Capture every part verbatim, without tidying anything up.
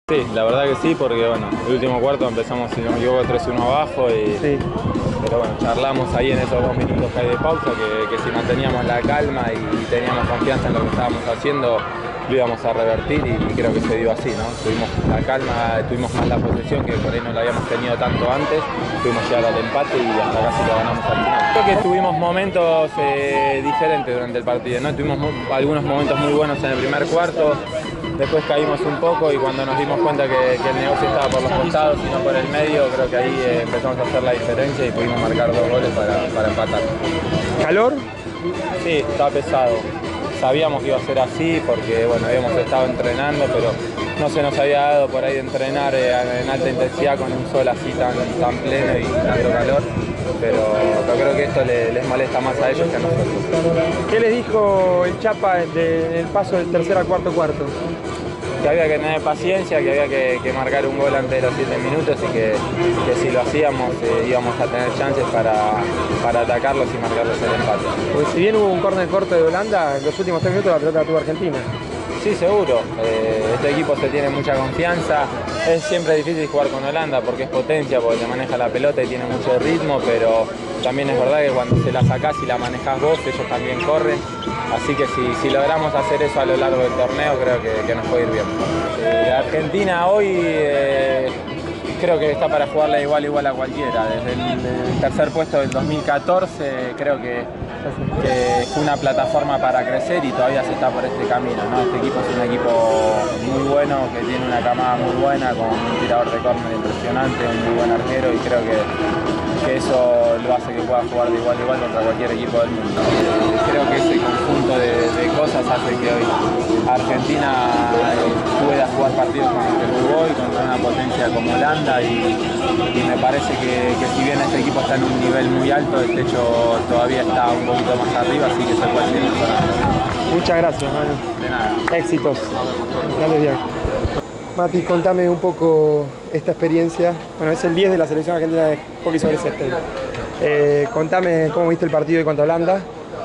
Sí, la verdad que sí, porque bueno, el último cuarto empezamos, si no me equivoco, tres uno abajo y, sí. Pero bueno, charlamos ahí en esos dos minutos que hay de pausa que, que si manteníamos la calma y, y teníamos confianza en lo que estábamos haciendo, lo íbamos a revertir y, y creo que se dio así, ¿no? Tuvimos la calma, tuvimos más la posesión, que por ahí no la habíamos tenido tanto antes, pudimos llegar al empate y hasta casi lo ganamos al final. Creo que tuvimos momentos eh, diferentes durante el partido, ¿no? Tuvimos muy, algunos momentos muy buenos en el primer cuarto. Después caímos un poco y cuando nos dimos cuenta que, que el negocio estaba por los costados y no por el medio, creo que ahí eh, empezamos a hacer la diferencia y pudimos marcar dos goles para, para empatar. ¿Calor? Sí, está pesado. Sabíamos que iba a ser así porque bueno, habíamos estado entrenando, pero no se nos había dado por ahí de entrenar eh, en alta intensidad con un sol así tan, tan pleno y tanto calor. Pero, pero creo que esto les, les molesta más a ellos que a nosotros. ¿Qué les dijo el Chapa del paso del tercer a cuarto cuarto? Que había que tener paciencia, que había que, que marcar un gol antes de los siete minutos y que, que si lo hacíamos eh, íbamos a tener chances para, para atacarlos y marcarlos el empate. Pues si bien hubo un córner corto de Holanda, en los últimos tres minutos la pelota la tuvo Argentina. Sí, seguro. Eh, este equipo se tiene mucha confianza. Es siempre difícil jugar con Holanda porque es potencia, porque te maneja la pelota y tiene mucho ritmo, pero también es verdad que cuando se la sacás y la manejás vos, ellos también corren. Así que si, si logramos hacer eso a lo largo del torneo, creo que, que nos puede ir bien. Eh, Argentina hoy eh, creo que está para jugarla igual igual a cualquiera. Desde el, el tercer puesto del dos mil catorce creo que que fue una plataforma para crecer y todavía se está por este camino, ¿no? Este equipo es un equipo muy bueno, que tiene una camada muy buena, con un tirador de córner impresionante, un muy buen arquero y creo que, que eso lo hace que pueda jugar de igual a igual contra cualquier equipo del mundo. Creo que ese conjunto de, de cosas hace que hoy Argentina pueda jugar partidos con los que jugó y contra una potencia como Holanda y, y me parece que, que si bien este equipo está en un nivel muy alto, el techo todavía está un poquito más arriba, así que se puede seguir mejorando. Muchas gracias, Manu. De nada. Éxitos. Dale bien. Mati, contame un poco esta experiencia. Bueno, es el diez de la selección argentina de hockey sobre césped. Eh, contame cómo viste el partido contra Holanda.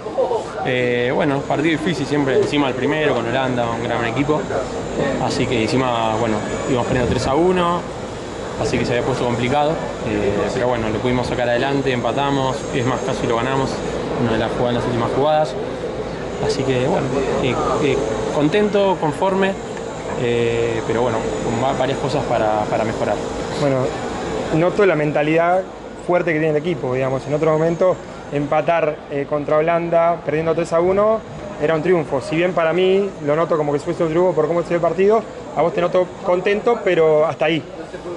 Eh, bueno, partido difícil siempre, encima el primero con Holanda, un gran equipo. Así que encima, bueno, íbamos perdiendo tres a uno. Así que se había puesto complicado, eh, pero bueno, lo pudimos sacar adelante, empatamos, es más, casi lo ganamos, una de las jugadas, las últimas jugadas. Así que bueno, eh, eh, contento, conforme, eh, pero bueno, con varias cosas para, para mejorar. Bueno, noto la mentalidad fuerte que tiene el equipo, digamos, en otro momento empatar eh, contra Holanda, perdiendo tres a uno, era un triunfo. Si bien para mí lo noto como que si fuese un triunfo por cómo se ve el partido, a vos te noto contento, pero hasta ahí.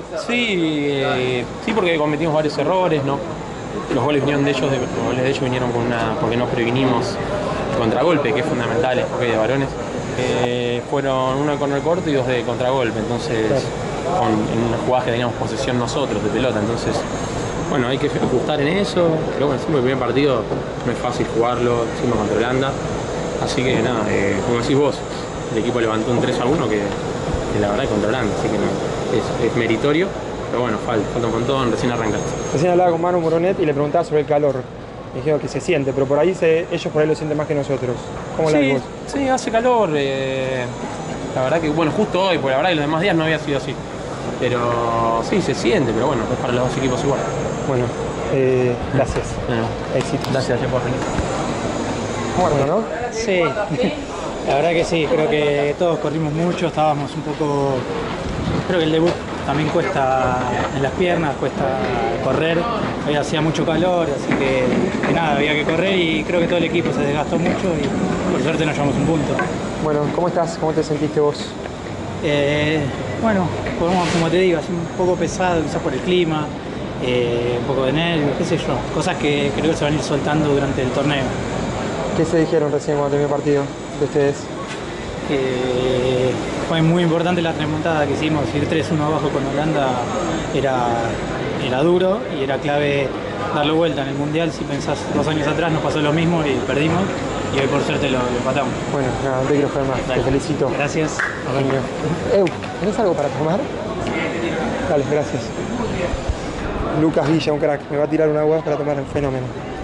Sí, eh, sí, porque cometimos varios errores, ¿no? Los goles vinieron de ellos, de, los goles de ellos vinieron con una, porque no previnimos el contragolpe, que es fundamental en hockey de varones. Eh, fueron uno de corner corto y dos de contragolpe, entonces con, en unas jugadas que teníamos posesión nosotros de pelota, entonces bueno, hay que ajustar en eso, pero bueno, siempre el primer partido no es fácil jugarlo, encima contra Holanda, así que nada, eh, como decís vos, el equipo levantó un tres a uno que, que la verdad es contra Holanda, así que no. Es, es meritorio, pero bueno, falta, falta un montón, recién arrancaste. Recién hablaba con Manu Moronet y le preguntaba sobre el calor. Me dijeron que se siente, pero por ahí se, ellos por ahí lo sienten más que nosotros. ¿Cómo la ves vos? Sí, hace calor. Eh, la verdad que, bueno, justo hoy, porque la verdad que los demás días no había sido así. Pero sí, se siente, pero bueno, es para los dos equipos igual. Bueno, eh, gracias. Bueno, éxito. Gracias, por venir. Bueno, ¿no? Sí, la verdad que sí, creo que todos corrimos mucho, estábamos un poco... Creo que el debut también cuesta en las piernas, cuesta correr, hoy hacía mucho calor, así que, que nada, había que correr y creo que todo el equipo se desgastó mucho y por suerte nos llevamos un punto. Bueno, ¿cómo estás? ¿Cómo te sentiste vos? Eh, bueno, como, como te digo, así un poco pesado quizás por el clima, eh, un poco de nervios, qué sé yo, cosas que creo que se van a ir soltando durante el torneo. ¿Qué se dijeron recién cuando terminó el partido de ustedes? Eh, fue muy importante la remontada que hicimos, ir tres uno abajo con Holanda era, era duro y era clave darle vuelta en el Mundial. Si pensás dos años atrás nos pasó lo mismo y perdimos y hoy por suerte lo, lo empatamos. Bueno, nada, no te quiero joder más, Dale. te felicito. Gracias. Eu, ¿tenés algo para tomar? Dale, gracias. Lucas Villa, un crack, me va a tirar un agua para tomar un fenómeno.